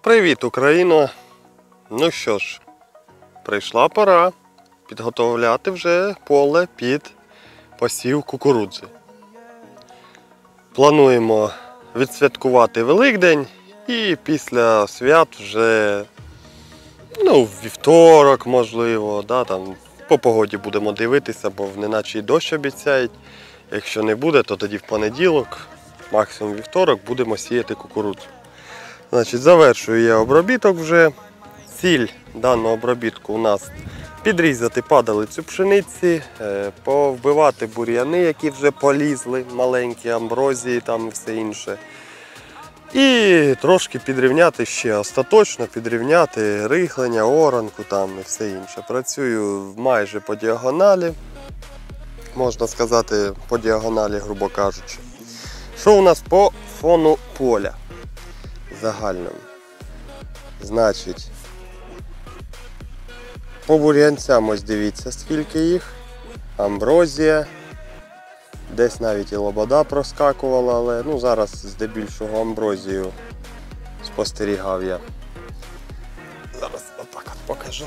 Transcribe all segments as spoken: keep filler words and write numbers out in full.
Привіт, Україна! Ну що ж, прийшла пора підготовляти вже поле під посів кукурудзи. Плануємо відсвяткувати Великдень і після свят вже, ну, вівторок, можливо, да, там, по погоді будемо дивитися, бо неначе й дощ обіцяють. Якщо не буде, то тоді в понеділок, максимум вівторок, будемо сіяти кукурудзу. Значить, завершую я обробіток вже. Ціль даного обробітку у нас підрізати падалицю пшениці, повбивати бур'яни, які вже полізли, маленькі амброзії там і все інше. І трошки підрівняти ще, остаточно підрівняти рихлення, оранку там і все інше. Працюю майже по діагоналі, можна сказати по діагоналі, грубо кажучи. Що у нас по фону поля загальному? Значить, по бур'янцям ось дивіться, скільки їх. Амброзія. Десь навіть і лобода проскакувала, але ну, зараз здебільшого амброзію спостерігав я. Зараз отак от покажу.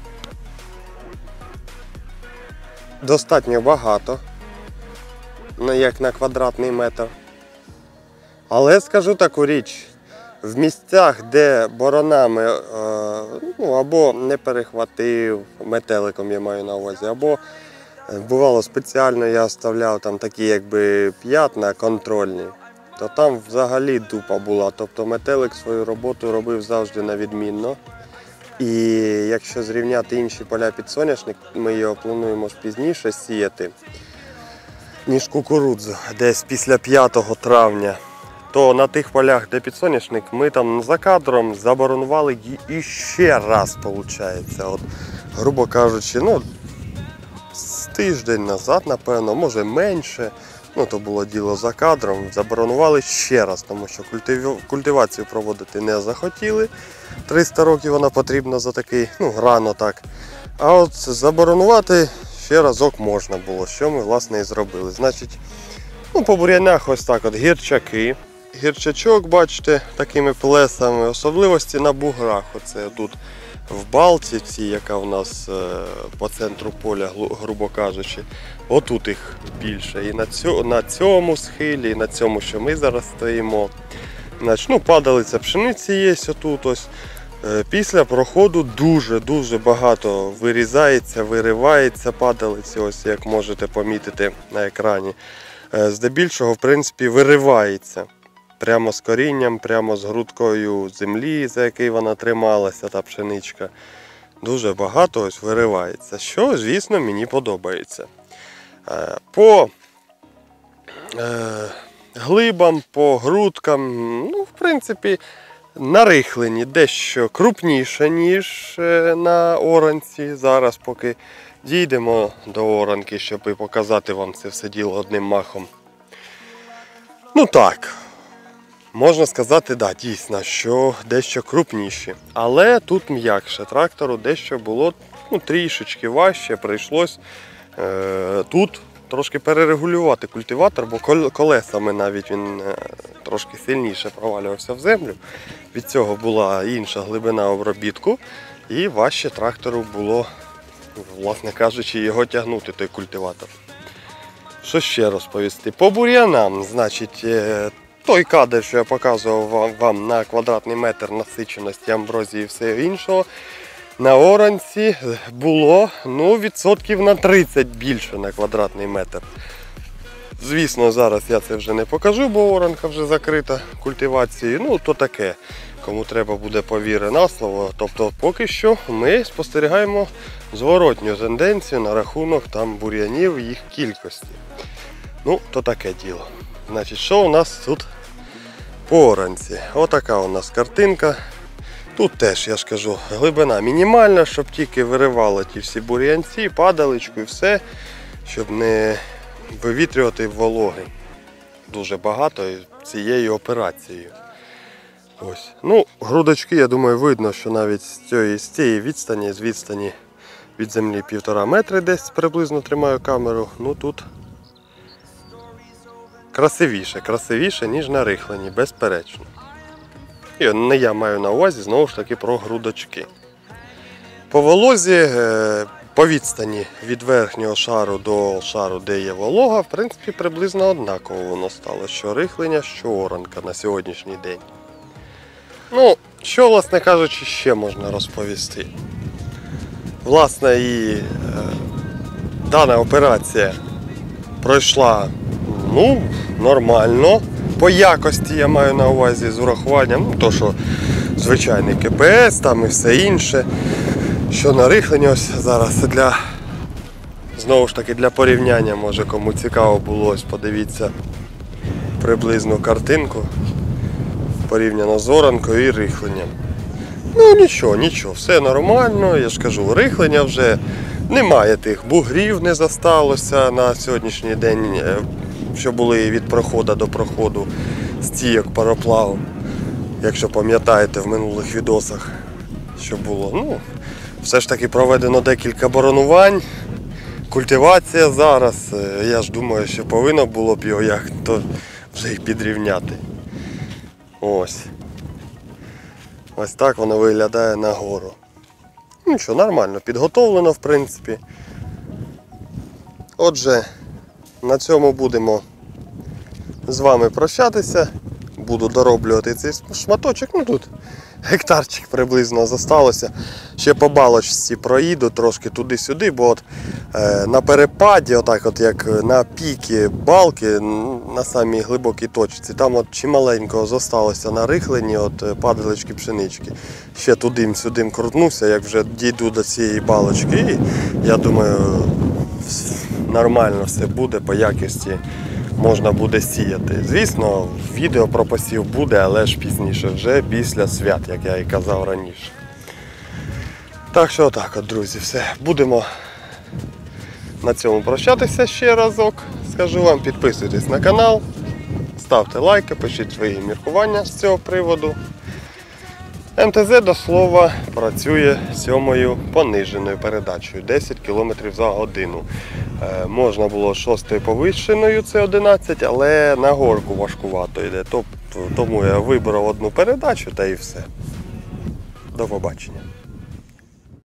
Достатньо багато, ну, як на квадратний метр. Але скажу таку річ. В місцях, де боронами ну, або не перехватив, метеликом я маю на увазі, або бувало спеціально я оставляв там такі якби п'ятна контрольні, то там взагалі дупа була. Тобто метелик свою роботу робив завжди на відмінно. І якщо зрівняти інші поля під соняшник, ми його плануємо пізніше сіяти, ніж кукурудзу, десь після п'ятого травня. То на тих полях, де підсоняшник, ми там за кадром заборонували і ще раз, виходить. От, грубо кажучи, ну, з тиждень назад, напевно, може менше, ну, то було діло за кадром, заборонували ще раз, тому що культив... культивацію проводити не захотіли. триста років вона потрібна за такий, ну, рано так. А от заборонувати ще разок можна було, що ми, власне, і зробили. Значить, ну, по бур'янах ось так от гірчаки. Гірчачок, бачите, такими плесами, особливості на буграх. Оце тут в балці, цій, яка у нас по центру поля, грубо кажучи, отут їх більше. І на цьому, на цьому схилі, і на цьому, що ми зараз стоїмо. Значить, ну, падалиця пшениці є отут ось. Після проходу дуже-дуже багато вирізається, виривається падалиці, ось як можете помітити на екрані. Здебільшого, в принципі, виривається. Прямо з корінням, прямо з грудкою землі, за який вона трималася, та пшеничка. Дуже багато ось виривається, що, звісно, мені подобається. По е, глибам, по грудкам, ну, в принципі, на рихленні дещо крупніше, ніж на оранці. Зараз, поки дійдемо до оранки, щоб показати вам це все діло одним махом. Ну так. Можна сказати, да, дійсно, що дещо крупніші. Але тут м'якше. Трактору дещо було, ну, трішечки важче. Прийшлось е, тут трошки перерегулювати культиватор, бо колесами навіть він е, трошки сильніше провалювався в землю. Від цього була інша глибина обробітку і важче трактору було, власне кажучи, його тягнути, той культиватор. Що ще розповісти? По бур'янам, значить, е, той кадр, що я показував вам на квадратний метр насиченості амброзії і все іншого, на оранці було, ну, відсотків на тридцять більше на квадратний метр. Звісно, зараз я це вже не покажу, бо оранка вже закрита культивацією. Ну, то таке, кому треба буде повіри на слово. Тобто, поки що ми спостерігаємо зворотню тенденцію на рахунок там бур'янів і їх кількості. Ну, то таке діло. Значить, що у нас тут по оранці? Отака у нас картинка. Тут теж, я ж кажу, глибина мінімальна, щоб тільки виривало ті всі бур'янці, падаличку і все, щоб не вивітрювати вологи. Дуже багато цією операцією. Ось. Ну, грудочки, я думаю, видно, що навіть з цієї, з цієї відстані, з відстані від землі півтора метри десь приблизно тримаю камеру. Ну, тут красивіше, красивіше, ніж на рихленні, безперечно. І не я маю на увазі, знову ж таки, про грудочки. По волозі, по відстані від верхнього шару до шару, де є волога, в принципі, приблизно однаково воно стало. Що рихлення, що оранка на сьогоднішній день. Ну, що, власне кажучи, ще можна розповісти? Власне, і е, дана операція пройшла, ну, нормально. По якості я маю на увазі з урахуванням, ну, то, що звичайний КПС там і все інше. Що на рихлення, ось зараз для, знову ж таки, для порівняння, може кому цікаво було, ось подивіться приблизну картинку порівняно з оранкою і рихленням. Ну нічого, нічого, все нормально, я ж кажу, рихлення вже немає, тих бугрів не зосталося на сьогоднішній день, що були від проходу до проходу стійок пароплаву, якщо пам'ятаєте в минулих відосах, що було. Ну, все ж таки проведено декілька боронувань, культивація зараз, я ж думаю, що повинно було б його як то вже їх підрівняти. Ось. Ось так воно виглядає нагору. Ну що, нормально, підготовлено в принципі. Отже, на цьому будемо з вами прощатися. Буду дороблювати цей шматочок. Ну тут гектарчик приблизно залишилося. Ще по балочці проїду трошки туди-сюди, бо от е, на перепаді, отак от як на піки балки, на самій глибокій точці, там от чималенького залишилося на рихленні, от падалички пшенички. Ще туди-сюди крутнуся, як вже дійду до цієї балочки, і я думаю, нормально все буде по якості. Можна буде сіяти. Звісно, відео про посів буде, але ж пізніше, вже після свят, як я і казав раніше. Так що отак от, друзі, все. Будемо на цьому прощатися ще разок. Скажу вам, підписуйтесь на канал, ставте лайки, пишіть свої міркування з цього приводу. ем те зет, до слова, працює сьомою пониженою передачею, десять кілометрів за годину. Е, можна було шостою повищеною, це одинадцять, але на горку важкувато йде. Тобто, тому я вибрав одну передачу та і все. До побачення.